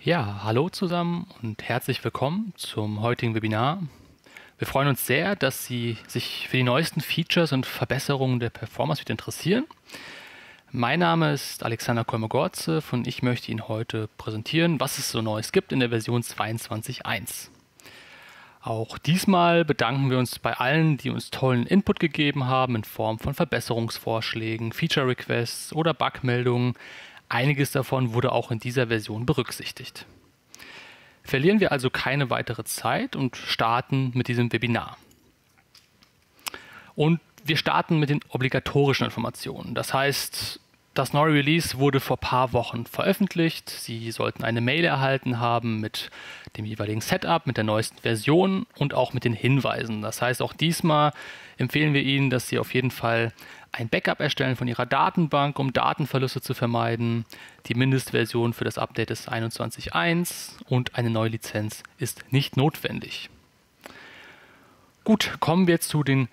Ja, hallo zusammen und herzlich willkommen zum heutigen Webinar. Wir freuen uns sehr, dass Sie sich für die neuesten Features und Verbesserungen der Performance Suite interessieren. Mein Name ist Alexander Kolmogorze und ich möchte Ihnen heute präsentieren, was es so Neues gibt in der Version 22.1. Auch diesmal bedanken wir uns bei allen, die uns tollen Input gegeben haben in Form von Verbesserungsvorschlägen, Feature-Requests oder Bugmeldungen. Einiges davon wurde auch in dieser Version berücksichtigt. Verlieren wir also keine weitere Zeit und starten mit diesem Webinar. Und wir starten mit den obligatorischen Informationen. Das heißt, das neue Release wurde vor ein paar Wochen veröffentlicht. Sie sollten eine Mail erhalten haben mit dem jeweiligen Setup, mit der neuesten Version und auch mit den Hinweisen. Das heißt, auch diesmal empfehlen wir Ihnen, dass Sie auf jeden Fall ein Backup erstellen von Ihrer Datenbank, um Datenverluste zu vermeiden. Die Mindestversion für das Update ist 21.1 und eine neue Lizenz ist nicht notwendig. Gut, kommen wir zu den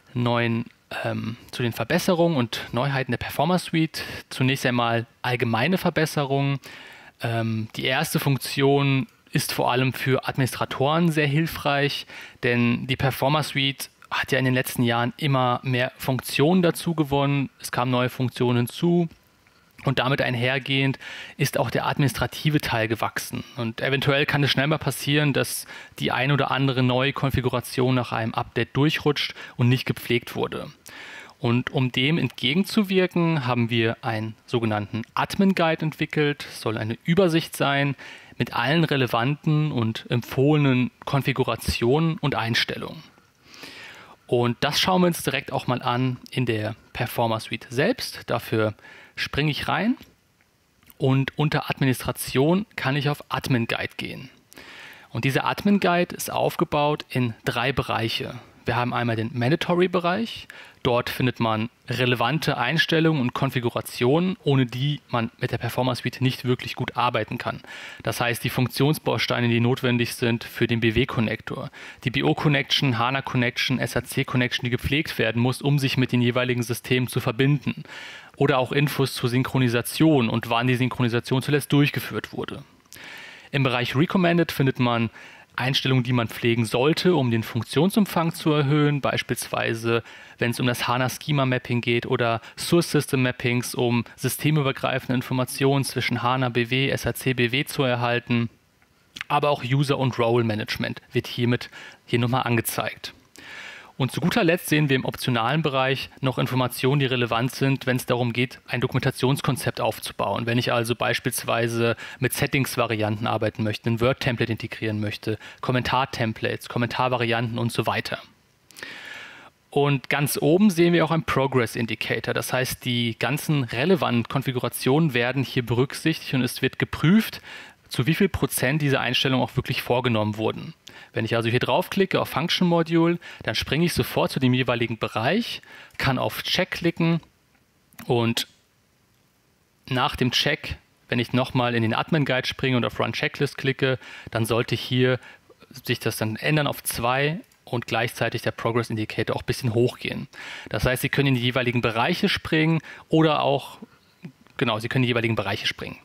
Verbesserungen und Neuheiten der Performance Suite. Zunächst einmal allgemeine Verbesserungen. Die erste Funktion ist vor allem für Administratoren sehr hilfreich, denn die Performance Suite hat ja in den letzten Jahren immer mehr Funktionen dazu gewonnen. Es kamen neue Funktionen hinzu. Und damit einhergehend ist auch der administrative Teil gewachsen. Und eventuell kann es schnell mal passieren, dass die ein oder andere neue Konfiguration nach einem Update durchrutscht und nicht gepflegt wurde. Und um dem entgegenzuwirken, haben wir einen sogenannten Admin Guide entwickelt. Es soll eine Übersicht sein mit allen relevanten und empfohlenen Konfigurationen und Einstellungen. Und das schauen wir uns direkt auch mal an in der Performance Suite selbst. Dafür springe ich rein und unter Administration kann ich auf Admin Guide gehen. Und dieser Admin Guide ist aufgebaut in 3 Bereiche. Wir haben einmal den Mandatory-Bereich. Dort findet man relevante Einstellungen und Konfigurationen, ohne die man mit der Performance Suite nicht wirklich gut arbeiten kann. Das heißt, die Funktionsbausteine, die notwendig sind für den BW-Connector, die BO-Connection, HANA-Connection, SAC-Connection, die gepflegt werden muss, um sich mit den jeweiligen Systemen zu verbinden. Oder auch Infos zur Synchronisation und wann die Synchronisation zuletzt durchgeführt wurde. Im Bereich Recommended findet man Einstellungen, die man pflegen sollte, um den Funktionsumfang zu erhöhen, beispielsweise wenn es um das HANA-Schema-Mapping geht oder Source-System-Mappings, um systemübergreifende Informationen zwischen HANA BW, SAC BW zu erhalten. Aber auch User- und Role-Management wird hier nochmal angezeigt. Und zu guter Letzt sehen wir im optionalen Bereich noch Informationen, die relevant sind, wenn es darum geht, ein Dokumentationskonzept aufzubauen. Wenn ich also beispielsweise mit Settings-Varianten arbeiten möchte, ein Word-Template integrieren möchte, Kommentar-Templates, Kommentarvarianten und so weiter. Und ganz oben sehen wir auch einen Progress Indicator. Das heißt, die ganzen relevanten Konfigurationen werden hier berücksichtigt und es wird geprüft, zu wie viel Prozent diese Einstellungen auch wirklich vorgenommen wurden. Wenn ich also hier draufklicke auf Function Module, dann springe ich sofort zu dem jeweiligen Bereich, kann auf Check klicken und nach dem Check, wenn ich nochmal in den Admin Guide springe und auf Run Checklist klicke, dann sollte hier sich das dann ändern auf 2 und gleichzeitig der Progress Indicator auch ein bisschen hochgehen. Das heißt, Sie können in die jeweiligen Bereiche springen oder auch, Sie können in die jeweiligen Bereiche springen.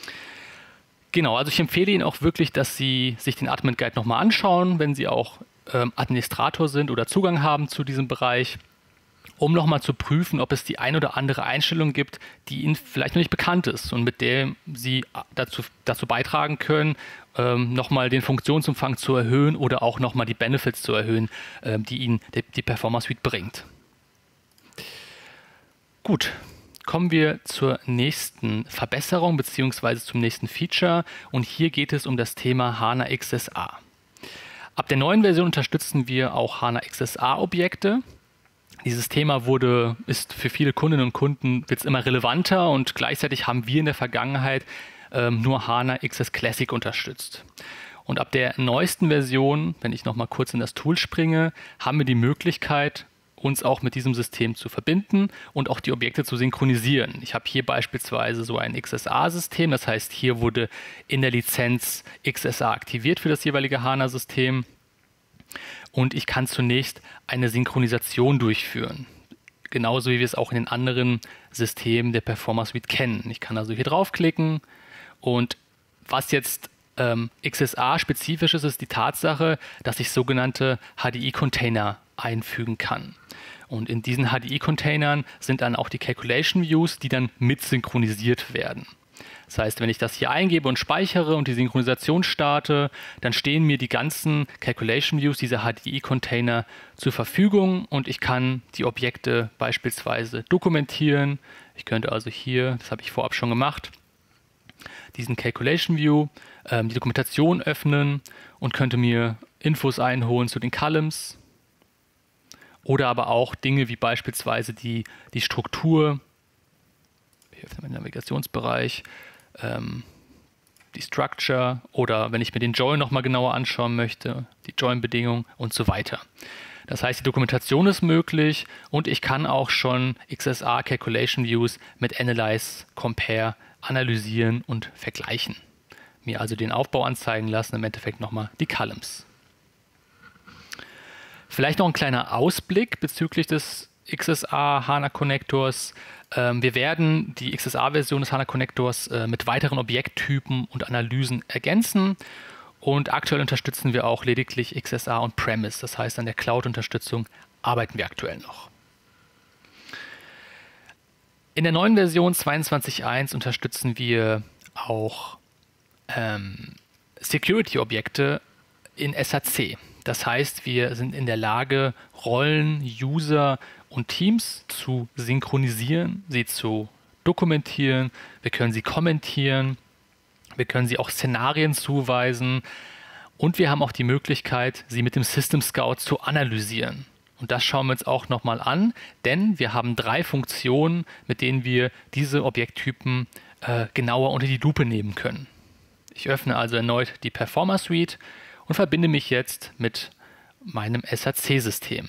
Genau, also ich empfehle Ihnen auch wirklich, dass Sie sich den Admin Guide nochmal anschauen, wenn Sie auch Administrator sind oder Zugang haben zu diesem Bereich, um nochmal zu prüfen, ob es die ein oder andere Einstellung gibt, die Ihnen vielleicht noch nicht bekannt ist und mit der Sie dazu beitragen können, nochmal den Funktionsumfang zu erhöhen oder auch nochmal die Benefits zu erhöhen, die Ihnen die Performance Suite bringt. Gut. Kommen wir zur nächsten Verbesserung bzw. zum nächsten Feature und hier geht es um das Thema HANA XSA. Ab der neuen Version unterstützen wir auch HANA XSA-Objekte. Dieses Thema ist für viele Kundinnen und Kunden wird's immer relevanter und gleichzeitig haben wir in der Vergangenheit nur HANA XS Classic unterstützt. Und ab der neuesten Version, wenn ich nochmal kurz in das Tool springe, haben wir die Möglichkeit, uns auch mit diesem System zu verbinden und auch die Objekte zu synchronisieren. Ich habe hier beispielsweise so ein XSA-System, das heißt, hier wurde in der Lizenz XSA aktiviert für das jeweilige HANA-System und ich kann zunächst eine Synchronisation durchführen. Genauso wie wir es auch in den anderen Systemen der Performance Suite kennen. Ich kann also hier draufklicken und was jetzt XSA-spezifisch ist es die Tatsache, dass ich sogenannte HDI-Container einfügen kann. Und in diesen HDI-Containern sind dann auch die Calculation Views, die dann mit synchronisiert werden. Das heißt, wenn ich das hier eingebe und speichere und die Synchronisation starte, dann stehen mir die ganzen Calculation Views, diese HDI-Container zur Verfügung und ich kann die Objekte beispielsweise dokumentieren. Ich könnte also hier, das habe ich vorab schon gemacht, diesen Calculation View, die Dokumentation öffnen und könnte mir Infos einholen zu den Columns oder aber auch Dinge wie beispielsweise die Struktur, ich öffne meinen Navigationsbereich, die Structure oder wenn ich mir den Join nochmal genauer anschauen möchte, die Join-Bedingung und so weiter. Das heißt, die Dokumentation ist möglich und ich kann auch schon XSA Calculation Views mit Analyze, Compare analysieren und vergleichen. Mir also den Aufbau anzeigen lassen, im Endeffekt nochmal die Columns. Vielleicht noch ein kleiner Ausblick bezüglich des XSA HANA Connectors. Wir werden die XSA-Version des HANA Connectors mit weiteren Objekttypen und Analysen ergänzen. Und aktuell unterstützen wir auch lediglich XSA On-Premise. Das heißt, an der Cloud-Unterstützung arbeiten wir aktuell noch. In der neuen Version 22.1 unterstützen wir auch Security-Objekte in SAC. Das heißt, wir sind in der Lage, Rollen, User und Teams zu synchronisieren, sie zu dokumentieren, wir können sie kommentieren, wir können sie auch Szenarien zuweisen und wir haben auch die Möglichkeit, sie mit dem System Scout zu analysieren. Und das schauen wir uns auch nochmal an, denn wir haben 3 Funktionen, mit denen wir diese Objekttypen genauer unter die Lupe nehmen können. Ich öffne also erneut die Performer Suite und verbinde mich jetzt mit meinem SAC-System.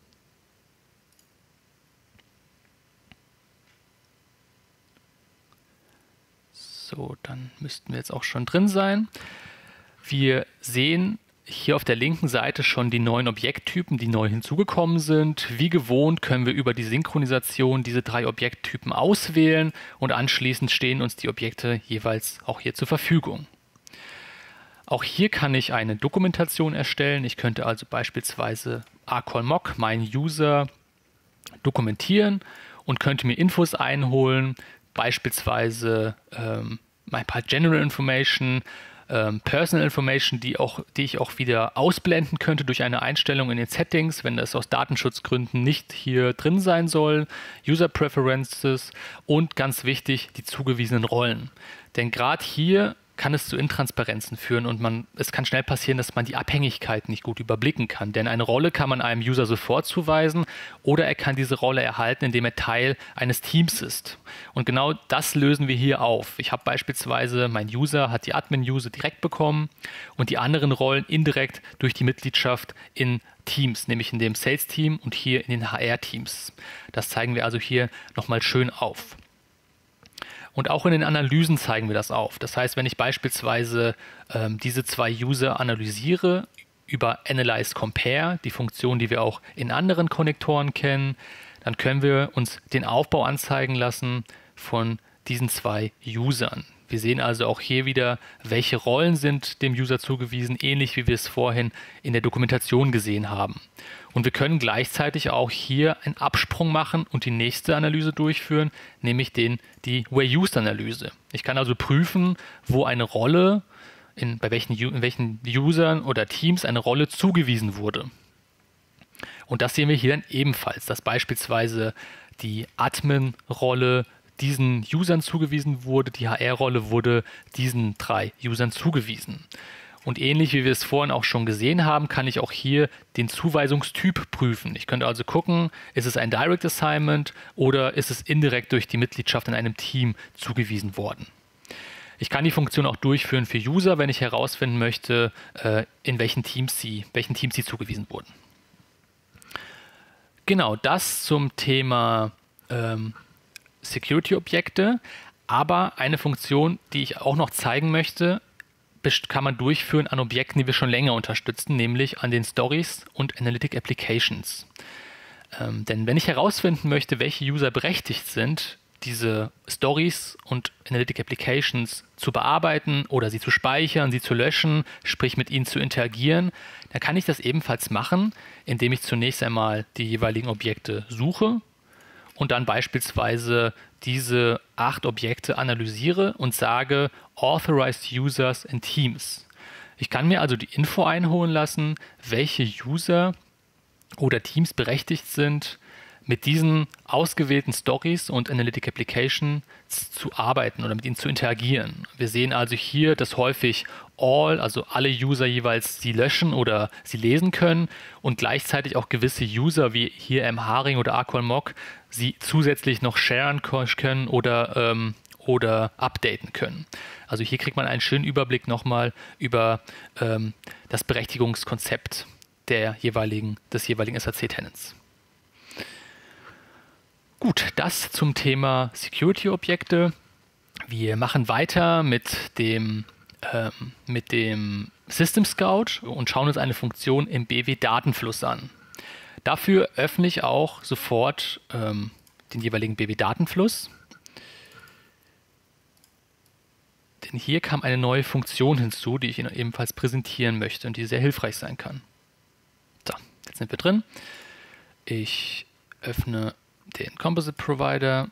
So, dann müssten wir jetzt auch schon drin sein. Wir sehen hier auf der linken Seite schon die neuen Objekttypen, die neu hinzugekommen sind. Wie gewohnt können wir über die Synchronisation diese 3 Objekttypen auswählen und anschließend stehen uns die Objekte jeweils auch hier zur Verfügung. Auch hier kann ich eine Dokumentation erstellen. Ich könnte also beispielsweise ACOL-Mock, meinen User, dokumentieren und könnte mir Infos einholen, beispielsweise ein paar General Information, Personal Information, die ich auch wieder ausblenden könnte durch eine Einstellung in den Settings, wenn das aus Datenschutzgründen nicht hier drin sein soll, User Preferences und ganz wichtig, die zugewiesenen Rollen. Denn gerade hier kann es zu Intransparenzen führen und es kann schnell passieren, dass man die Abhängigkeit nicht gut überblicken kann. Denn eine Rolle kann man einem User sofort zuweisen oder er kann diese Rolle erhalten, indem er Teil eines Teams ist. Und genau das lösen wir hier auf. Ich habe beispielsweise, mein User hat die Admin-User direkt bekommen und die anderen Rollen indirekt durch die Mitgliedschaft in Teams, nämlich in dem Sales-Team und hier in den HR-Teams. Das zeigen wir also hier nochmal schön auf. Und auch in den Analysen zeigen wir das auf. Das heißt, wenn ich beispielsweise diese 2 User analysiere über Analyze Compare, die Funktion, die wir auch in anderen Konnektoren kennen, dann können wir uns den Aufbau anzeigen lassen von diesen 2 Usern. Wir sehen also auch hier wieder, welche Rollen sind dem User zugewiesen, ähnlich wie wir es vorhin in der Dokumentation gesehen haben. Und wir können gleichzeitig auch hier einen Absprung machen und die nächste Analyse durchführen, nämlich die Where-Used-Analyse. Ich kann also prüfen, wo eine Rolle, in welchen Usern oder Teams eine Rolle zugewiesen wurde. Und das sehen wir hier dann ebenfalls, dass beispielsweise die Admin-Rolle diesen Usern zugewiesen wurde, die HR-Rolle wurde diesen 3 Usern zugewiesen. Und ähnlich wie wir es vorhin auch schon gesehen haben, kann ich auch hier den Zuweisungstyp prüfen. Ich könnte also gucken, ist es ein Direct Assignment oder ist es indirekt durch die Mitgliedschaft in einem Team zugewiesen worden. Ich kann die Funktion auch durchführen für User, wenn ich herausfinden möchte, in welchen Teams sie zugewiesen wurden. Genau, das zum Thema Security-Objekte. Aber eine Funktion, die ich auch noch zeigen möchte, kann man durchführen an Objekten, die wir schon länger unterstützen, nämlich an den Stories und Analytic Applications. Denn wenn ich herausfinden möchte, welche User berechtigt sind, diese Stories und Analytic Applications zu bearbeiten oder sie zu speichern, sie zu löschen, sprich mit ihnen zu interagieren, dann kann ich das ebenfalls machen, indem ich zunächst einmal die jeweiligen Objekte suche und dann beispielsweise diese 8 Objekte analysiere und sage Authorized Users and Teams. Ich kann mir also die Info einholen lassen, welche User oder Teams berechtigt sind, mit diesen ausgewählten Stories und Analytic Applications zu arbeiten oder mit ihnen zu interagieren. Wir sehen also hier, dass häufig all, also alle User jeweils sie löschen oder sie lesen können und gleichzeitig auch gewisse User wie hier mHaring oder Aqualmock sie zusätzlich noch sharen können oder updaten können. Also hier kriegt man einen schönen Überblick nochmal über das Berechtigungskonzept des jeweiligen SAC-Tenants. Gut, das zum Thema Security-Objekte. Wir machen weiter mit dem System Scout und schauen uns eine Funktion im BW-Datenfluss an. Dafür öffne ich auch sofort den jeweiligen BW-Datenfluss. Denn hier kam eine neue Funktion hinzu, die ich Ihnen ebenfalls präsentieren möchte und die sehr hilfreich sein kann. So, jetzt sind wir drin. Ich öffne den Composite Provider.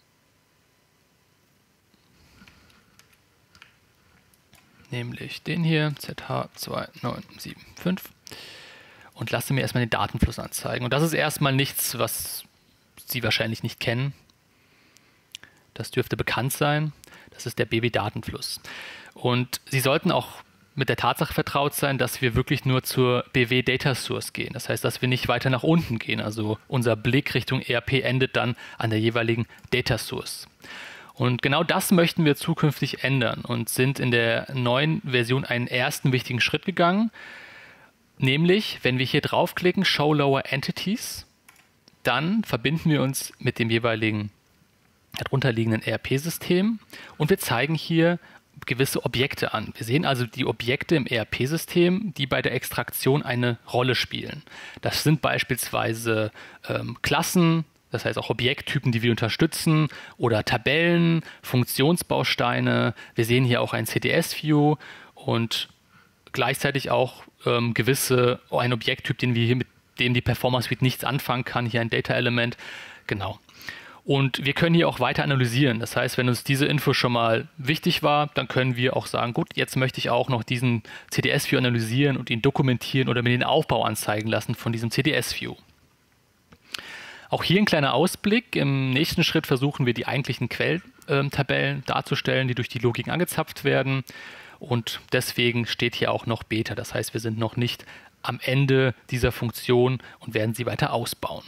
Nämlich den hier, ZH2975. Und lasse mir erstmal den Datenfluss anzeigen. Und das ist erstmal nichts, was Sie wahrscheinlich nicht kennen. Das dürfte bekannt sein. Das ist der BW-Datenfluss. Und Sie sollten auch mit der Tatsache vertraut sein, dass wir wirklich nur zur BW Data Source gehen. Das heißt, dass wir nicht weiter nach unten gehen. Also unser Blick Richtung ERP endet dann an der jeweiligen Data Source. Und genau das möchten wir zukünftig ändern und sind in der neuen Version einen ersten wichtigen Schritt gegangen. Nämlich, wenn wir hier draufklicken, Show Lower Entities, dann verbinden wir uns mit dem jeweiligen darunterliegenden ERP-System und wir zeigen hier gewisse Objekte an. Wir sehen also die Objekte im ERP-System, die bei der Extraktion eine Rolle spielen. Das sind beispielsweise Klassen, das heißt auch Objekttypen, die wir unterstützen, oder Tabellen, Funktionsbausteine. Wir sehen hier auch ein CDS-View und gleichzeitig auch ein Objekttyp, mit dem die Performance Suite nichts anfangen kann, hier ein Data-Element. Genau. Und wir können hier auch weiter analysieren. Das heißt, wenn uns diese Info schon mal wichtig war, dann können wir auch sagen, gut, jetzt möchte ich auch noch diesen CDS-View analysieren und ihn dokumentieren oder mir den Aufbau anzeigen lassen von diesem CDS-View. Auch hier ein kleiner Ausblick. Im nächsten Schritt versuchen wir die eigentlichen Quelltabellen darzustellen, die durch die Logik angezapft werden. Und deswegen steht hier auch noch Beta. Das heißt, wir sind noch nicht am Ende dieser Funktion und werden sie weiter ausbauen.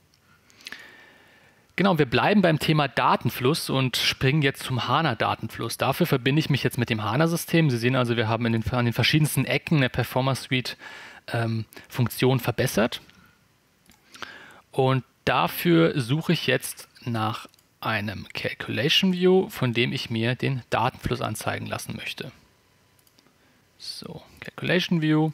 Genau, wir bleiben beim Thema Datenfluss und springen jetzt zum HANA-Datenfluss. Dafür verbinde ich mich jetzt mit dem HANA-System. Sie sehen also, wir haben an den verschiedensten Ecken der Performance Suite Funktionen verbessert. Und dafür suche ich jetzt nach einem Calculation View, von dem ich mir den Datenfluss anzeigen lassen möchte. So, Calculation View.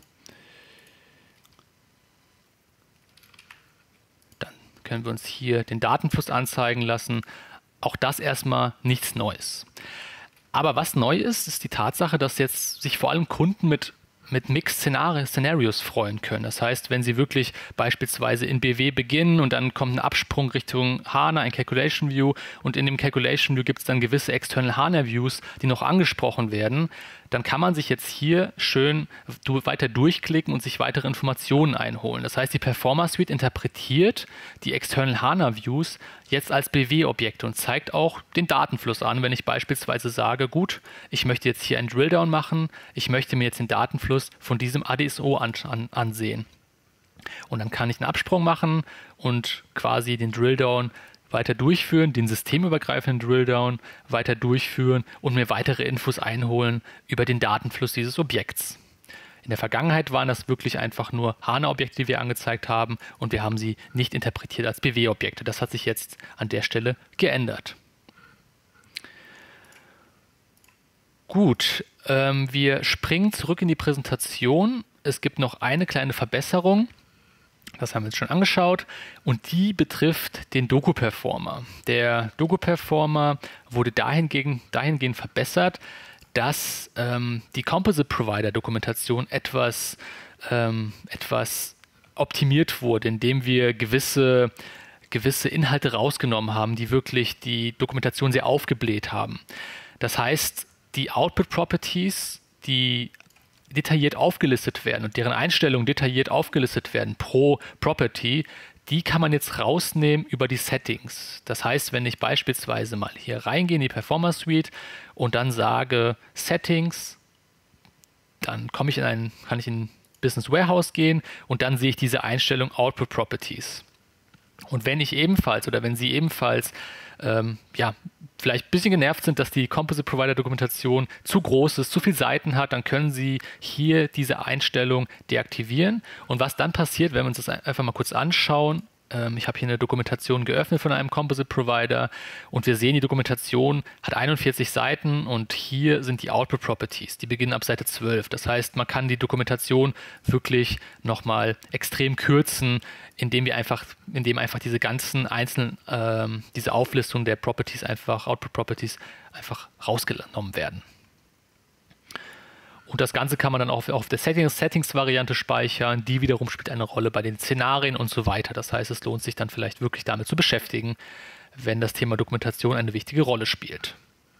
Können wir uns hier den Datenfluss anzeigen lassen. Auch das erstmal nichts Neues. Aber was neu ist, ist die Tatsache, dass jetzt sich vor allem Kunden mit Mixed Scenarios freuen können. Das heißt, wenn Sie wirklich beispielsweise in BW beginnen und dann kommt ein Absprung Richtung HANA, ein Calculation View und in dem Calculation View gibt es dann gewisse External HANA Views, die noch angesprochen werden, dann kann man sich jetzt hier schön weiter durchklicken und sich weitere Informationen einholen. Das heißt, die Performance Suite interpretiert die External HANA Views jetzt als BW-Objekte und zeigt auch den Datenfluss an, wenn ich beispielsweise sage, gut, ich möchte jetzt hier einen Drilldown machen, ich möchte mir jetzt den Datenfluss von diesem ADSO ansehen. Und dann kann ich einen Absprung machen und quasi den Drilldown weiter durchführen, den systemübergreifenden Drilldown weiter durchführen und mir weitere Infos einholen über den Datenfluss dieses Objekts. In der Vergangenheit waren das wirklich einfach nur HANA-Objekte, die wir angezeigt haben und wir haben sie nicht interpretiert als BW-Objekte. Das hat sich jetzt an der Stelle geändert. Gut, wir springen zurück in die Präsentation. Es gibt noch eine kleine Verbesserung. Das haben wir uns schon angeschaut und die betrifft den Doku-Performer. Der Doku-Performer wurde dahingehend verbessert, dass die Composite-Provider-Dokumentation etwas optimiert wurde, indem wir gewisse Inhalte rausgenommen haben, die wirklich die Dokumentation sehr aufgebläht haben. Das heißt, die Output-Properties, die detailliert aufgelistet werden und deren Einstellungen detailliert aufgelistet werden pro Property, die kann man jetzt rausnehmen über die Settings. Das heißt, wenn ich beispielsweise mal hier reingehe in die Performer Suite und dann sage Settings, dann kann ich in Business Warehouse gehen und dann sehe ich diese Einstellung Output Properties. Und wenn Sie ebenfalls vielleicht ein bisschen genervt sind, dass die Composite Provider Dokumentation zu groß ist, zu viele Seiten hat, dann können Sie hier diese Einstellung deaktivieren. Und was dann passiert, wenn wir uns das einfach mal kurz anschauen, ich habe hier eine Dokumentation geöffnet von einem Composite Provider und wir sehen, die Dokumentation hat 41 Seiten und hier sind die Output Properties, die beginnen ab Seite 12. Das heißt, man kann die Dokumentation wirklich nochmal extrem kürzen, indem einfach diese ganzen einzelnen, diese Auflistung der Properties Output Properties einfach rausgenommen werden. Und das Ganze kann man dann auch auf der Settings-Variante speichern. Die wiederum spielt eine Rolle bei den Szenarien und so weiter. Das heißt, es lohnt sich dann vielleicht wirklich damit zu beschäftigen, wenn das Thema Dokumentation eine wichtige Rolle spielt.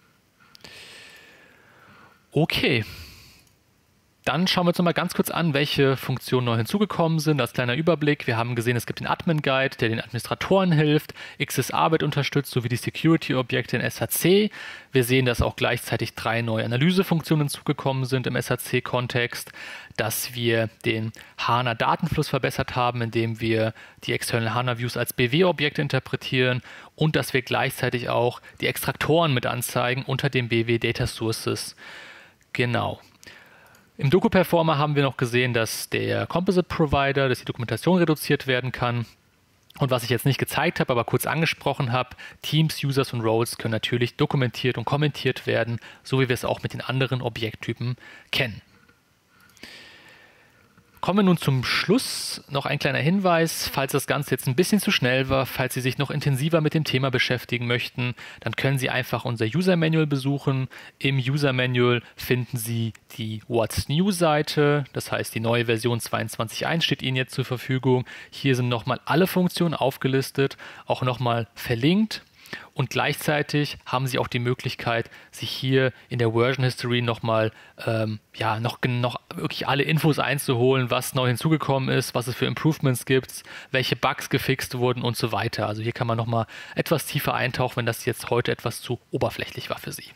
Okay, dann schauen wir uns noch mal ganz kurz an, welche Funktionen neu hinzugekommen sind. Als kleiner Überblick, wir haben gesehen, es gibt den Admin Guide, der den Administratoren hilft, XS-Arbeit unterstützt, sowie die Security-Objekte in SHC. Wir sehen, dass auch gleichzeitig 3 neue Analysefunktionen hinzugekommen sind im SHC-Kontext, dass wir den HANA-Datenfluss verbessert haben, indem wir die External HANA-Views als BW-Objekte interpretieren und dass wir gleichzeitig auch die Extraktoren mit anzeigen unter den BW Data Sources. Genau. Im Doku-Performer haben wir noch gesehen, dass der Composite Provider, dass die Dokumentation reduziert werden kann. Und was ich jetzt nicht gezeigt habe, aber kurz angesprochen habe, Teams, Users und Roles können natürlich dokumentiert und kommentiert werden, so wie wir es auch mit den anderen Objekttypen kennen. Kommen wir nun zum Schluss. Noch ein kleiner Hinweis, falls das Ganze jetzt ein bisschen zu schnell war, falls Sie sich noch intensiver mit dem Thema beschäftigen möchten, dann können Sie einfach unser User Manual besuchen. Im User Manual finden Sie die What's New Seite, das heißt die neue Version 22.1 steht Ihnen jetzt zur Verfügung. Hier sind nochmal alle Funktionen aufgelistet, auch nochmal verlinkt. Und gleichzeitig haben Sie auch die Möglichkeit, sich hier in der Version History nochmal noch wirklich alle Infos einzuholen, was neu hinzugekommen ist, was es für Improvements gibt, welche Bugs gefixt wurden und so weiter. Also hier kann man nochmal etwas tiefer eintauchen, wenn das jetzt heute etwas zu oberflächlich war für Sie.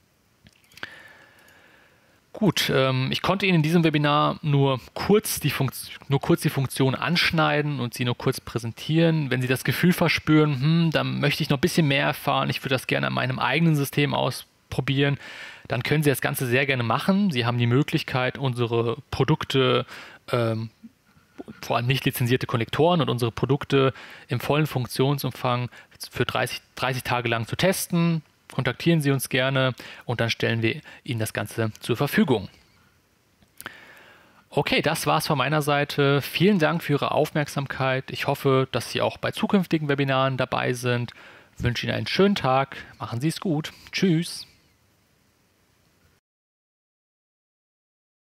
Gut, ich konnte Ihnen in diesem Webinar nur kurz die Funktion anschneiden und sie nur kurz präsentieren. Wenn Sie das Gefühl verspüren, dann möchte ich noch ein bisschen mehr erfahren, ich würde das gerne an meinem eigenen System ausprobieren, dann können Sie das Ganze sehr gerne machen. Sie haben die Möglichkeit, unsere Produkte, vor allem nicht lizenzierte Konnektoren und unsere Produkte im vollen Funktionsumfang für 30 Tage lang zu testen. Kontaktieren Sie uns gerne und dann stellen wir Ihnen das Ganze zur Verfügung. Okay, das war's von meiner Seite. Vielen Dank für Ihre Aufmerksamkeit. Ich hoffe, dass Sie auch bei zukünftigen Webinaren dabei sind. Ich wünsche Ihnen einen schönen Tag. Machen Sie es gut. Tschüss.